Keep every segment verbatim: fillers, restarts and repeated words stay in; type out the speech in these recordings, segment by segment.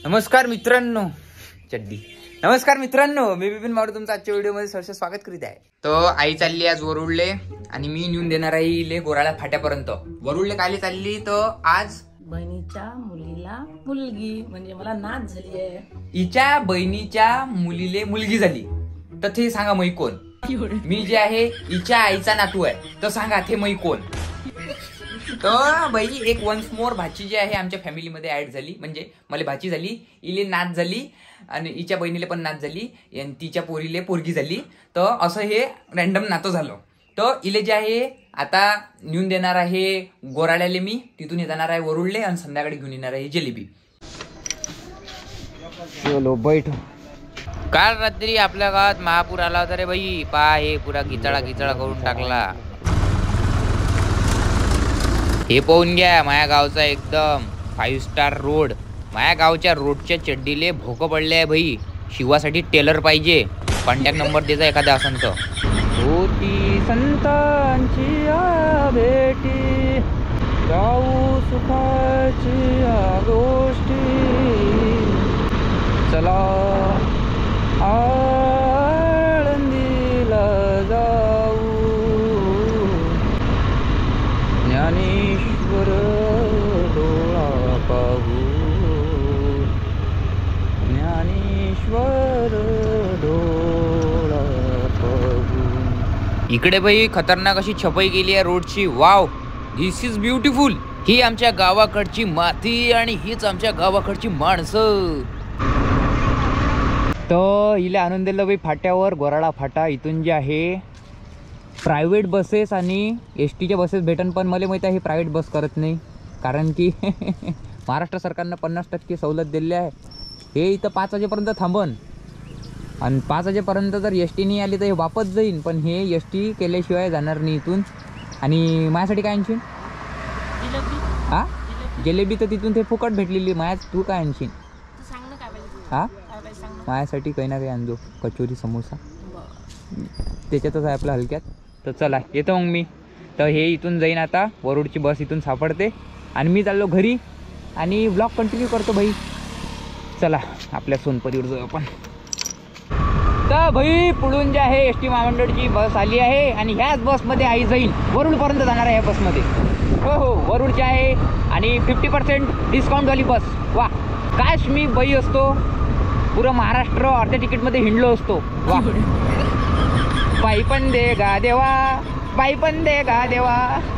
नमस्कार मित्रांनो, चड्डी नमस्कार मित्रांनो, मी बिपिन मारू तुमचं आजच्या व्हिडिओमध्ये सहर्ष स्वागत करीत आहे. तो आई चालली आज वरुडले आणि मी नेऊन देणार आहे इले गोराळा फाट्यापर्यंत. वरुडले कायले चालली तर आज बहिणीच्या मुलीला मुलगी म्हणजे मला नात झाली आहे. हिच्या बहिणीच्या मुलीले मुलगी झाली तर ते सांगा मै कोण? मी जे आहे हिच्या आईचा नातू आहे तर सांगा ते मै कोण? तर बाई एक वन्स मोर भाची जी आहे आमच्या फॅमिलीमध्ये ऍड झाली, म्हणजे मला भाची झाली, इले नात झाली आणि हिच्या बहिणीला पण नात झाली आणि तिच्या पोरीले पोरगी झाली. तर असं हे रॅन्डम नातं झालं. तर इले जे आहे आता नेऊन देणार आहे गोराड्याले मी, तिथून जाणार आहे वरुडले आणि संध्याकाळी घेऊन येणार आहे जिलेबी. चलो बैठ. काल रात्री आपल्या गावात महापूर आला होता रे बाई. पा हे पुरा गिचाळा गिचाळा करून टाकला. हे पाहून घ्या माया गावचा एकदम फाईव्ह स्टार रोड. माया गावच्या रोडच्या चड्डीले भोक पडले आहे भाई. शिवासाठी टेलर पाहिजे. कॉन्टॅक्ट नंबर द्यायचा एखादा असंत. होती संतांची भेटी जाऊ सुखाची गोष्टी चला आळंदीला जाऊ ज्ञानेश्वर डोळा पाहू ज्ञानेश्वर डोळा पाहू. इकडे बाई खतरनाक अशी छपाई केली आहे रोडची. Wow, this is beautiful. ही आमच्या गावाकडची माती आणि हीच आमच्या गावाकडची माणसं. तर हिला आणून दिलं बाई फाट्यावर, गोराळा फाटा. इथून जे आहे प्रायव्हेट बसेस आणि एस टीच्या बसेस भेटन, पण मला माहिती आहे हे प्रायव्हेट बस करत नाही, कारण की महाराष्ट्र सरकारनं पन्नास टक्के सवलत दिली आहे. हे इथं पाच वाजेपर्यंत थांबन आणि पाच वाजेपर्यंत जर एस टी नाही आली तर हे वापस जाईन, पण हे एस टी केल्याशिवाय जाणार नाही इथून. आणि माझ्यासाठी काय आणशीन? हा, जिलेबी तर तिथून ते फुकट भेटलेली. माझ्या तू काय आणशीन? हा, माझ्यासाठी काही ना काही आणजो. कचोरी समोसा त्याच्यातच आहे आपल्या हलक्यात. तर चला येतो मग मी. तर हे इथून जाईन आता. वरुडची बस इथून सापडते आणि मी चाललो घरी आणि ब्लॉग कंटिन्यू करतो भाई. चला आपल्या सोनपरीवर जाऊ आपण. तर भाई पुढून जे आहे एस टी महामंडळची बस आली आहे आणि ह्याच बसमध्ये आई जाईल. वरुडपर्यंत जाणार आहे ह्या बसमध्ये. हो हो, वरुडची आहे आणि फिफ्टी पर्सेंट डिस्काउंटवाली बस. वा, काश मी बाई असतो, पुरं महाराष्ट्र अर्ध्या तिकीटमध्ये हिंडलो असतो. वा, बाई पण दे गा देवा, बाई पण दे गा देवा.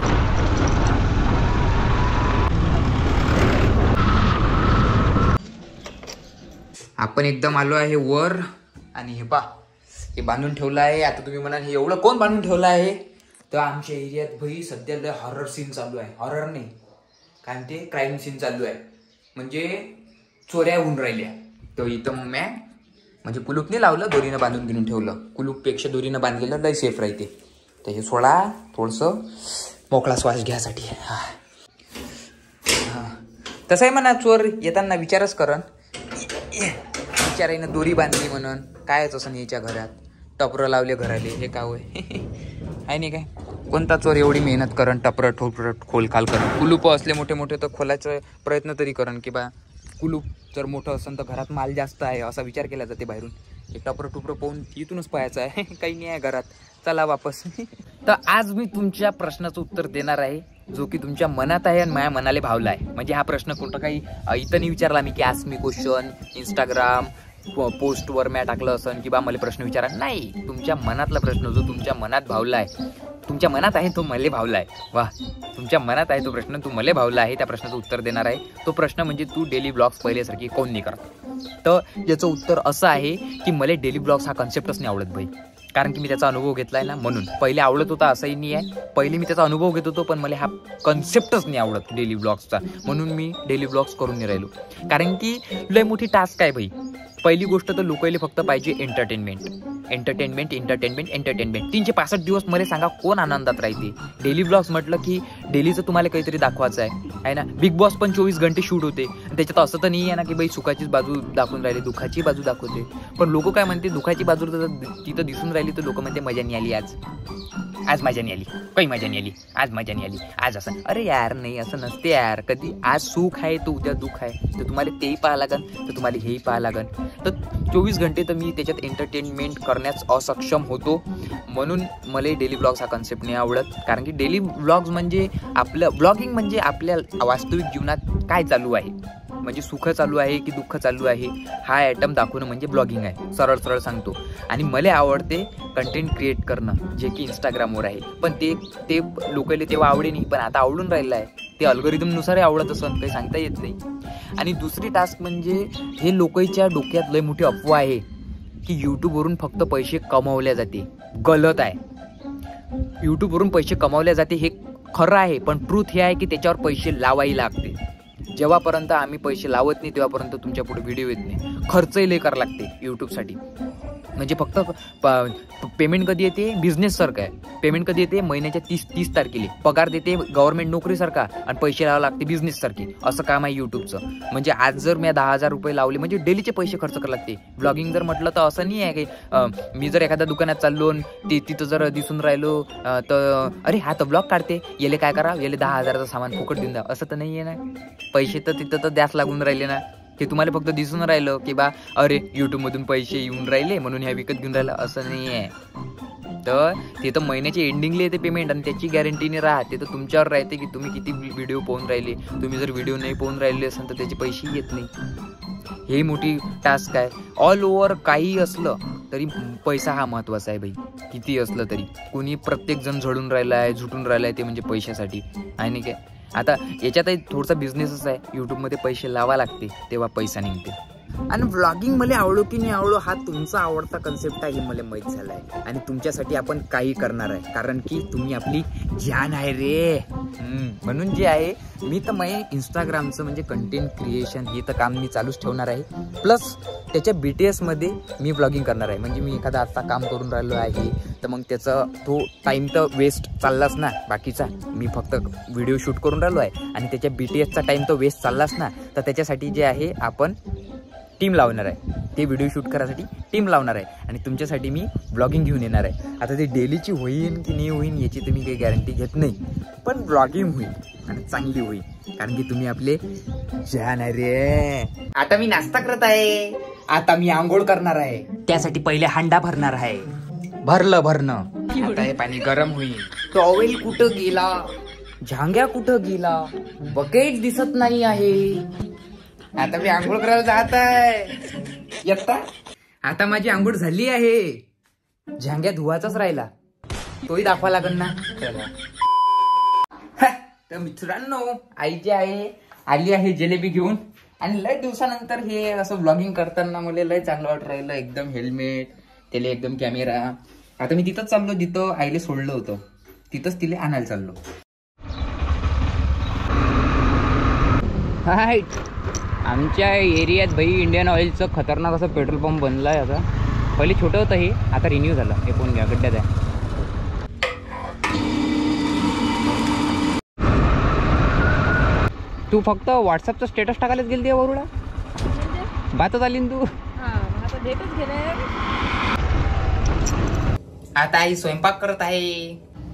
आपण एकदम आलो आहे वर आणि हे पा हे बांधून ठेवलं आहे. आता तुम्ही म्हणाल हे एवढं कोण बांधून ठेवलं आहे? तर आमच्या एरियात भाई सध्या हॉरर सीन चालू आहे. हॉरर नाही काय म्हणते, क्राईम सीन चालू आहे. म्हणजे चोऱ्या होऊन राहिल्या. तर इथं मग मॅ म्हणजे कुलूप नाही लावलं, दोरीनं बांधून घेऊन ठेवलं. कुलूपपेक्षा दोरीनं बांधलेलं लय सेफ राहते. तर हे सोडा थोडंसं मोकळा श्वास घ्यासाठी. हा हां, तसंही म्हणा चोर येताना विचारच करन, विचारायनं दोरी बांधली म्हणून कायच असं याच्या घरात टपरं लावले घराले. हे काय होय आहे नाही काय? कोणता चोर एवढी मेहनत करन, टपरं ठोपरं खोलखाल करन? कुलूप असले मोठे मोठे तर खोलायचा प्रयत्न तरी करन की बा कुलूप जर मोठं असेल तर घरात माल जास्त आहे असा विचार केला जाते बाहेरून. हे टपरं टुपरं पाहून इथूनच पाहायचं आहे. काही नाही आहे घरात, चला वापस. तर आज मी तुमच्या प्रश्नाचं उत्तर देणार आहे जो की तुमच्या मनात आहे आणि माझ्या मनाला भावला आहे. म्हणजे हा प्रश्न कोणता काही इथं नाही विचारला मी की आज मी क्वेश्चन इंस्टाग्राम पोस्टवर मॅ टाकलं असं की बा मला प्रश्न विचारा. नाही, तुमच्या मनातला प्रश्न जो तुमच्या मनात भावला आहे, तुमच्या मनात आहे तो मला भावला आहे. वा, तुमच्या मनात आहे तो प्रश्न तू मला भावला आहे, त्या प्रश्नाचं उत्तर देणार आहे. तो प्रश्न म्हणजे तू डेली ब्लॉग्स पहिल्यासारखी कोण नाही करत. तर याचं उत्तर असं आहे की मला डेली ब्लॉग्स हा कन्सेप्टच नाही आवडत भाई. कारण की मी त्याचा अनुभव घेतलाय ना, म्हणून. पहिले आवडत होता असंही नाही आहे, पहिले मी त्याचा अनुभव घेत होतो, पण मला हा कन्सेप्टच नाही आवडत डेली ब्लॉग्सचा. म्हणून मी डेली ब्लॉग्स करून नाही राहिलो. कारण की लय मोठी टास्क आहे भाई. पहिली गोष्ट तर लोकांना फक्त पाहिजे एंटरटेनमेंट. एंटरटेनमेंट एंटरटेनमेंट एंटरटेनमेंट तीनशे पासष्ट दिवस मला सांगा कोण आनंदात राहते. डेली ब्लॉग्स म्हटलं की डेलीचं तुम्हाला काहीतरी दाखवायचं आहे आहे ना. बिग बॉस पण चोवीस घंटे शूट होते. त्याच्यात असं तर नाही आहे ना की बाई सुखाचीच बाजू दाखवून राहिली, दुःखाची बाजू दाखवते. पण लोक काय म्हणते, दुःखाची बाजू तर तिथं दिसून राहिली तर लोक म्हणते मजा नाही आली, आज आज मजा नाही आली, काही मजा नाही आली, आज मजा नाही आली, आज असं. अरे यार नाही, असं नसते यार. कधी आज सुख आहे तर उद्या दुःख आहे, तर तुम्हाला तेही पाहा लागन, तर तुम्हाला हेही पाहा लागन. तर चोवीस घंटे तर मी त्याच्यात एंटरटेनमेंट करण्यास असक्षम होतो. म्हणून मला डेली ब्लॉग्स हा कन्सेप्ट नाही आवडत. कारण की डेली ब्लॉग्स म्हणजे आपलं ब्लॉगिंग म्हणजे आपल्या वास्तविक जीवनात काय चालू आहे, म्हणजे सुख चालू आहे की दुःख चालू आहे, हा आयटम दाखवणं म्हणजे ब्लॉगिंग आहे. सरळ सरळ सांगतो. आणि मला आवडते कंटेंट क्रिएट करणं, जे की इंस्टाग्रामवर आहे. पण ते ते लोकांना तेव्हा आवडे नाही, पण आता आवडून राहिलं आहे. ते अल्गोरिदमनुसारही आवडत असं काही सांगता येत नाही. आणि दुसरी टास्क म्हणजे हे लोकांच्या डोक्यात लय मोठी अफवा आहे की यूट्यूबवरून फक्त पैसे कमवले जाते. गलत आहे. यूट्यूबवरून पैसे कमवले जाते हे खरं आहे, पण ट्रूथ हे आहे की त्याच्यावर पैसे लावाही लागते. जेव्हापर्यंत आम्ही पैसे लावत नाही तेव्हापर्यंत तुमच्या पुढे व्हिडिओ येत नाही. खर्चही लय करावं लागते यूट्यूबसाठी. म्हणजे फक्त पेमेंट कधी येते, बिझनेससारखं आहे. पेमेंट कधी येते, महिन्याच्या तीस तीस तारखेला पगार देते गव्हर्नमेंट नोकरीसारखा, आणि पैसे लावावे लागते बिझनेससारखे. असं काम आहे यूट्यूबचं. म्हणजे आज जर मी दहा हजार रुपये लावले म्हणजे डेलीचे पैसे खर्च करावे लागते. ब्लॉगिंग जर म्हटलं तर असं नाही आहे की मी जर एखाद्या दुकानात चाललो ते तिथं जर दिसून राहिलो तर अरे हा तर ब्लॉग काढते, येले काय करा, येले दहा हजाराचं सामान फुकट देऊन द्या, असं तर नाही आहे ना. पैसे तर तिथं तर द्यास लागून राहिले ना. ते तुम्हाला फक्त दिसून राहिलं की बा अरे यूट्यूबमधून पैसे येऊन राहिले म्हणून ह्या विकत घेऊन राहिलं, असं नाही आहे. तर ते तर महिन्याच्या एंडिंगला येते पेमेंट, आणि त्याची गॅरंटीने राहते. तर तुमच्यावर राहते की तुम्ही किती व्हिडिओ पाहून राहिले. तुम्ही जर व्हिडिओ नाही पाहून राहिले असेल तर त्याचे पैसे येत नाही. हे मोठी टास्क आहे. ऑल ओव्हर काही असलं तरी पैसा हा महत्त्वाचा आहे बाई. किती असलं तरी कोणी प्रत्येक जण झडून राहिला आहे, झुटून राहिला आहे, ते म्हणजे पैशासाठी आहे नाही काय. आता याच्यातही थोडासा बिझनेसच आहे. यूट्यूबमध्ये पैसे लावा लागते तेव्हा पैसा निघते. आणि व्लॉगिंग मला आवडो की नाही आवडो हा तुमचा आवडता कन्सेप्ट आहे हे मला माहीत झालं आहे. आणि तुमच्यासाठी आपण काही करणार आहे, कारण की तुम्ही आपली जान आहे रे. म्हणून जे आहे मी तर मग इंस्टाग्रामचं म्हणजे कंटेंट क्रिएशन हे तर काम मी चालूच ठेवणार आहे. प्लस त्याच्या बी टी एसमध्ये मी व्लॉगिंग करणार आहे. म्हणजे मी एखादा आता काम करून राहिलो आहे तर मग त्याचा तो टाईम तर वेस्ट चाललाच ना बाकीचा. मी फक्त व्हिडिओ शूट करून राहिलो आहे आणि त्याच्या बी टी एसचा टाईम तर वेस्ट चाललाच ना. तर त्याच्यासाठी जे आहे आपण टीम लावणार आहे. ते व्हिडिओ शूट करायसाठी टीम लावणार आहे आणि तुमच्यासाठी मी ब्लॉगिंग घेऊन येणार आहे. आता ते डेलीची होईन की नाही होईन याची तर मी काही गॅरंटी घेत नाही, पण ब्लॉगिंग होईल आणि चांगली होईल, कारण की तुम्ही आपले जान आहे रे. आता मी नाश्ता करत आहे, आता मी आंघोळ करणार आहे. त्यासाठी पहिले हांडा भरणार आहे. भरलं भरणं आता हे पाणी गरम होईल. टॉवेल कुठं गेला, झांग्या कुठं गेला, बकेट दिसत नाही आहे. आता मी आंघोळ करायला जात आहे. येता आता माझी आंघोळ झाली आहे. झांग्या धुवाचाच राहिला, तोही दाखवा लागल ना. तर मित्रांनो, आई जी आहे आली आहे जिलेबी घेऊन, आणि लय दिवसानंतर हे असं ब्लॉगिंग करताना मला लय चांगलं वाटत राहिलं. एकदम हेल्मेट, त्याला एकदम कॅमेरा. आता मी तिथंच चाललो जिथं आईला सोडलं होतं, तिथंच तिला आणायला चाललो. हाय, आमच्या एरियात भाई इंडियन ऑइलचं खतरनाक असं पेट्रोल पंप बनलं आहे. आता पहिले छोटं होतं हे, आता रिन्यू झालं. हे कोण घ्या गड्ड्यात आहे. तू फक्त व्हॉट्सअपचं स्टेटस टाकायलाच गेली वरुडा, बातच आली ना तू. आता आई स्वयंपाक करत आहे.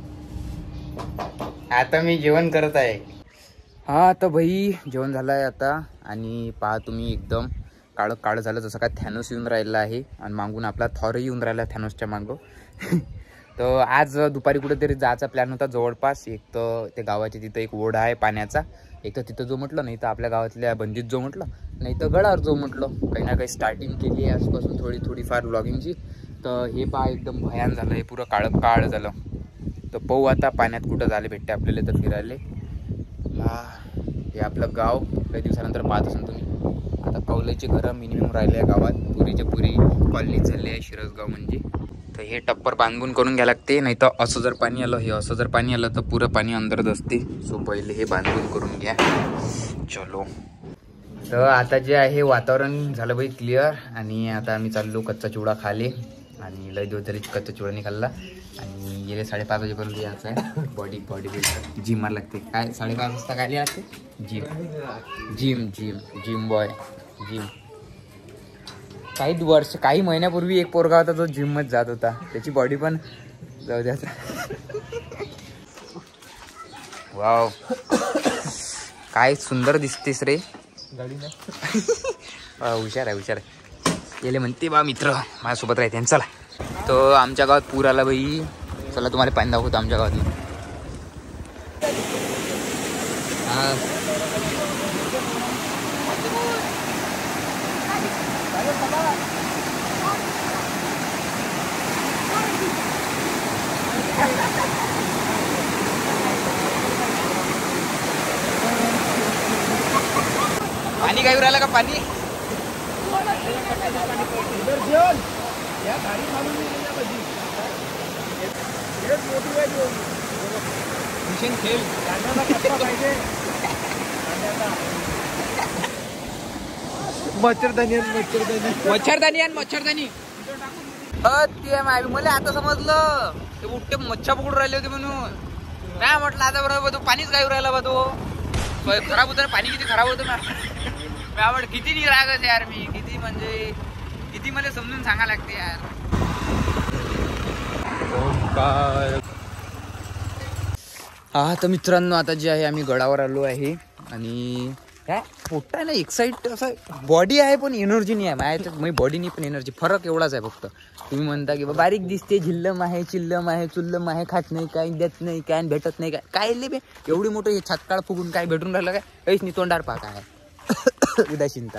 आता मी जेवण करत आहे. हा तर भाई जेवण झालं आहे आता, आणि पहा तुम्ही एकदम काळं काळं झालं जसं काय थॅनोस येऊन राहिला आहे, आणि मागून आपला थॉरही येऊन राहिला थॅनोसच्या मागं. तर आज दुपारी कुठेतरी जायचा प्लॅन होता जवळपास. एक तर ते गावाच्या तिथं एक ओढा आहे पाण्याचा, एक तर तिथं जो म्हटलं, नाही तर आपल्या गावातल्या बंदीत जो म्हटलं, नाही तर गडावर जो म्हटलं. काही ना काही स्टार्टिंग केली आहे आजपासून थोडी थोडीफार ब्लॉगिंगची. तर हे पहा एकदम भयान झालं, हे पुरं काळं काळ झालं. तर पाहू आता पाण्यात कुठं झाले भेटते आपल्याला तर फिरायला. हा हे आपलं गाव काही दिवसानंतर पाहत असेल तुम्ही. आता कौलाची घरं मिनिमम राहिले आहे गावात, पुरीच्या पुरी कॉलनी झाली आहे शिरसगाव म्हणजे. तर हे टप्पर बांधून करून घ्यायला लागते, नाही तर असं जर पाणी आलं, हे असं जर पाणी आलं तर पुरं पाणी अंदर असते. सो पहिले हे बांधून करून घ्या. चलो, तर आता जे आहे वातावरण झालं बाई क्लिअर, आणि आता आम्ही चाललो कच्चा चिवडा खाले. आणि लय दिवस झाले कच्चा चिवडा नाही खाल्ला आणि गेले साडेपाच वाजेपर्यंत यायचं आहे. बॉडी बॉडी बिल्डर जिम मार लागते. काय साडेपाच वाजता काय लागते? Gym gym gym gym boy gym. काही वर्ष काही महिन्यापूर्वी एक पोरगा होता जो जिममध्ये जात होता. त्याची बॉडी पण जाऊ द्याचा. वाव काय सुंदर दिसतेस रे. हुशार आहे हुशार आहे. गेले म्हणते बा मित्र माझ्यासोबत राहते. चला तो आमच्या गावात पूर आला बाई. चला तुम्हाला पाणी दाखवतो आमच्या गावातलं. हा पाणी काय राहिलं का पाणी? मच्छरदानी मच्छरदानी मच्छरदानी आणि मच्छरदानी ते मला आता समजलं. ते उठते मच्छा पकडून राहिले होते म्हणून. काय म्हटलं आता बरोबर तो पाणीच काय राहिला बा. तो खराब होतं पाणी. किती खराब होतं ना. मी आवड किती निरागस यार. मी किती म्हणजे किती मला समजून सांगा लागते यार. हा तर मित्रांनो आता जे आहे आम्ही गडावर आलो आहे आणि काय पोट्टा आहे ना एक साईड असं बॉडी आहे पण एनर्जी नाही आहे माझ्या. माझी बॉडी नाही पण एनर्जी फरक एवढाच आहे फक्त. तुम्ही म्हणता की बारीक दिसते झिल्लम आहे चिल्लम आहे चुल्लम आहे खात नाही काय देत नाही काय भेटत नाही काय काय बे एवढी मोठं हे छातकाळ फुगून काय भेटून राहिलं काय काहीच नाही. तोंडार पा काय उदासीनता.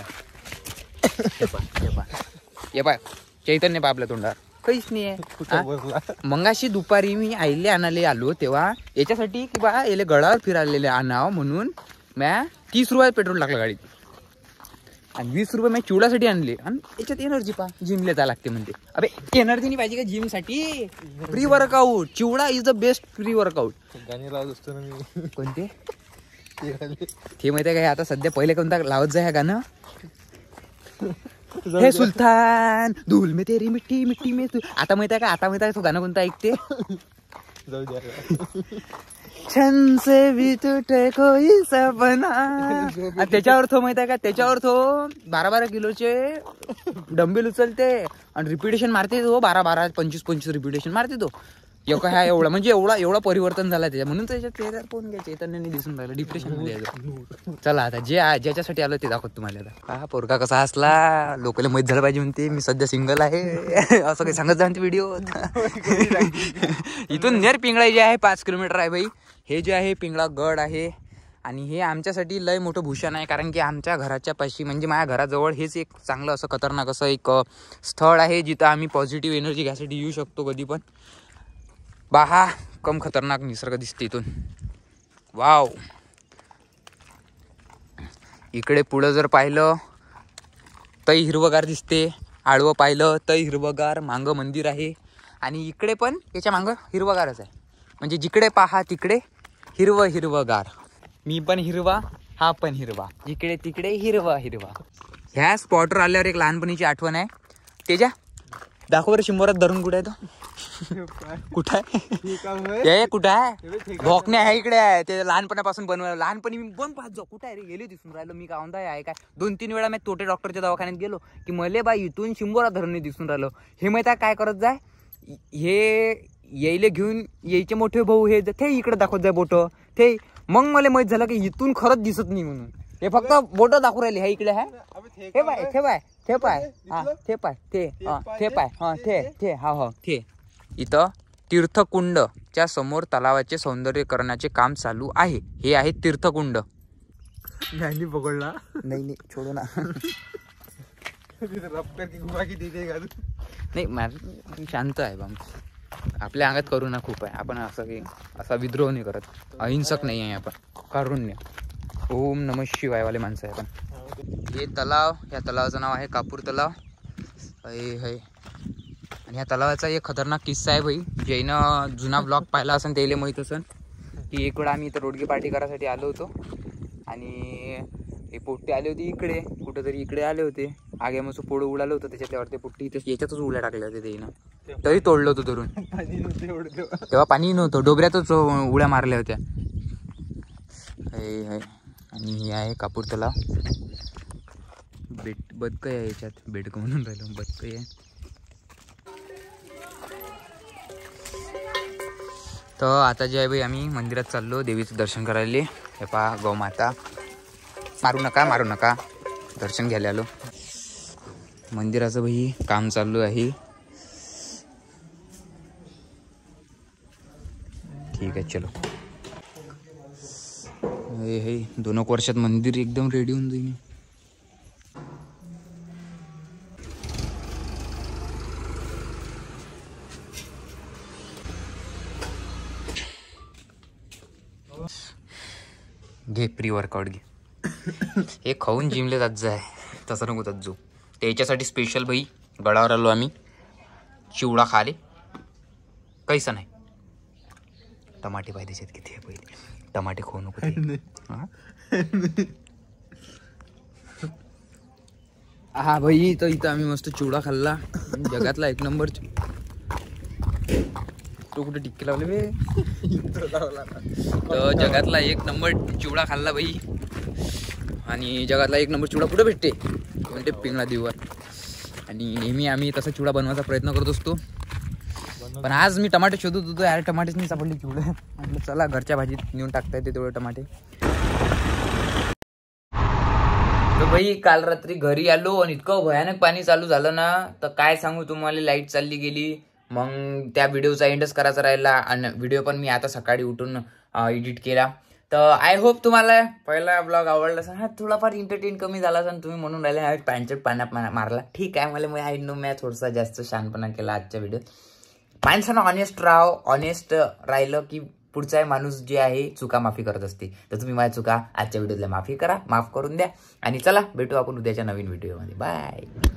ये पाय चैतन्य पा आपल्या तोंडावर काहीच नाही आहे. मंगाशी दुपारी मी आईले आणाले आलो तेव्हा याच्यासाठी की बा याले गडावर फिरायलेले आणाव म्हणून म्या तीस रुपयात पेट्रोल टाकलं गाडीत आणि वीस रुपये मी चिवडासाठी आणले. आणि याच्यात एनर्जी पा जिमला जायला लागते म्हणते. अबे एनर्जी नाही पाहिजे का जिम साठी? Pre workout chivda is the best pre workout. गाणी लावत असतो ना मी. कोणते ते माहिती आहे काय? आता सध्या पहिले कोणता लावत जाय गाणं? हे सुलतान धूल में तेरी मिट्टी मिट्टी में तू. आता माहिती आहे का? आता माहिती आहे तो गाणं कोणतं ऐकते? जाऊ द्या. छन से भी तुटे कोई सपना. त्याच्यावर तो माहिती आहे का? त्याच्यावर तो बारा बारा किलोचे डंबेल उचलते आणि रिपिटेशन मारते. तो बारा बारा पंचवीस पंचवीस रिपिटेशन मारते तो. एवढा ह्या एवढा म्हणजे एवढा एवढा परिवर्तन झाला त्याच्या. म्हणून त्याच्या चेहऱ्यावर कोण घ्या चैतन्याने दिसून राहिलं डिप्रेशन मध्ये. चला आता जे ज्याच्यासाठी आलो ते दाखवत तुम्हाला. आता हा पोरगा कसा असला लोकांना माहीत झालं पाहिजे म्हणते मी सध्या सिंगल आहे असं काही सांगत जा व्हिडिओ. इथून नेर पिंगळा जे आहे पाच किलोमीटर आहे भाई. हे जे आहे पिंगळा गड आहे आणि हे आमच्यासाठी लय मोठं भूषण आहे. कारण की आमच्या घराच्या पाशी म्हणजे माझ्या घराजवळ हेच एक चांगलं असं खतरनाक असं एक स्थळ आहे जिथं आम्ही पॉझिटिव्ह एनर्जी घ्यायसाठी येऊ शकतो कधी पण. बाहा कम खतरनाक निसर्ग दिसते इथून. वाव इकडे पुढं जर पाहिलं तै हिरवगार दिसते. आडवं पाहिलं तै हिरवगार. मांग मंदिर आहे आणि इकडे पण त्याच्या मांग हिरवगारच आहे. म्हणजे जिकडे पहा तिकडे हिरवं हिरवगार. मी पण हिरवा हा पण हिरवा. जिकडे तिकडे हिरवा हिरवा. ह्या स्पॉटवर आल्यावर एक लहानपणीची आठवण आहे. त्याच्या दाखव बरं शंभरात धरून कुठे आहे तो? कुठं आहे कुठं आहे? भोकणे आहे इकडे आहे. ते लहानपणापासून बनवायला लहानपणी मी पण पाहत जाऊ कुठं आहे रे. गेले दिसून राहिलं मी का औंधा आहे काय. दोन तीन वेळा मी तोटे डॉक्टरच्या दवाखान्यात गेलो की मले बाई इथून शिंबोरा धरून दिसून राहिलं. हे माहिती आहे काय करत जाय हे यायले घेऊन यायचे मोठे भाऊ हे ते इकडे दाखवत जाय बोट ते. मग मला माहित झालं की इथून खरंच दिसत नाही म्हणून. हे फक्त बोट दाखवू राहिले. हे इकडे आहे हे पाय हे पाय हे पाय हा ते पाय ते हा ते पाय हा ते ते हा हो ते. इथं तीर्थकुंडच्या समोर तलावाचे सौंदर्यीकरणाचे काम चालू आहे. हे आहे तीर्थकुंड. गाणी पकडला नाही नाही छोडू ना. नाही माझं शांत आहे बा. आपल्या अंगात करुणा खूप आहे. आपण असं की असा विद्रोह नाही करत. अहिंसक नाही आहे आपण. कारुण्य ओम नमः शिवायवाले माणसं आहे आपण. हे तलाव या तलावाचं नाव आहे कापूर तलाव. हे है आणि ह्या तलावाचा एक खतरनाक किस्सा आहे भाई. ज्यानं जुना ब्लॉग पाहिला असेल त्याला माहीत असेल की एक वेळा आम्ही इथं रोडगी पार्टी करायसाठी आलो होतो आणि हे पोट्टे आले होते इकडे कुठंतरी इकडे आले होते. आगे मग पोळं उडालं होतं त्याच्यातल्यावर ते पोट्टी इथं याच्यातच उड्या टाकल्या होत्या त्यानं. तरी तोडलं होतं धरून. पाणी नव्हतं एवढं तेव्हा. तेव्हा पाणी नव्हतं, डोबऱ्यातच उड्या मारल्या होत्या. हे आहे आणि ही आहे कापूर तलाव. बेट बदक आहे याच्यात, बेडक म्हणून राहिलो, बदक आहे. तर आता जे आहे बाई आम्ही मंदिरात चाललो देवीचं दर्शन करायला. हे पहा गौमाता. मारू नका मारू नका, दर्शन घ्यायला आलो. मंदिराचं भाई काम चालू आहे. ठीक आहे चलो. हे हे दोन एक वर्षात मंदिर एकदम रेडी होऊन जाईल. घे प्री वर्कआउट घे. हे खाऊन जिमले जात जाय, तसं नको जात जो. त्याच्यासाठी स्पेशल भाई गडावर आलो आम्ही चिवडा खाले. कैसा नाही. टमाटे पाहिजे आहेत किती आहे पहिले. टमाटे खाऊ नको ते. हा भाई, तर इथं आम्ही मस्त चिवडा खाल्ला. जगातला एक नंबर. तो कुठे टिक्के लावले बे. तर जगातला एक नंबर चिवडा खाल्ला भाई. आणि जगातला एक नंबर चिवडा कुठे भेटते, कोणते पिंगळा देऊवर. आणि नेहमी आम्ही तसा चिवडा बनवायचा प्रयत्न करत असतो. पण आज मी टमाटे शोधत होतो यार, टमाटेच नाही सापडले चिवडे. म्हटलं चला घरच्या भाजीत नेऊन टाकता येते तेवढे टमाटे. तर भाई काल रात्री घरी आलो आणि इतकं भयानक पाणी चालू झालं ना, तर काय सांगू तुम्हाला. लाईट चालली गेली. मग त्या व्हिडिओचा एंडच करायचा राहिला. आणि व्हिडिओ पण मी आता सकाळी उठून एडिट केला. तर आय होप तुम्हाला पहिला ब्लॉग आवडला असेल. हा थोडाफार एंटरटेन कमी झाला असेल तुम्ही म्हणून राहिले हा पॅन्चट पाण्यात मारला. ठीक आहे, मला आय नो मी थोडासा जास्त शहाणपणा केला आजच्या व्हिडिओत. माणसानं ऑनेस्ट राहाव. ऑनेस्ट राहिलं की पुढचा माणूस जे आहे चुका माफी करत असते. तर तुम्ही माझ्या चुका आजच्या व्हिडिओला माफी करा, माफ करून द्या. आणि चला भेटू आपण उद्याच्या नवीन व्हिडिओमध्ये. बाय.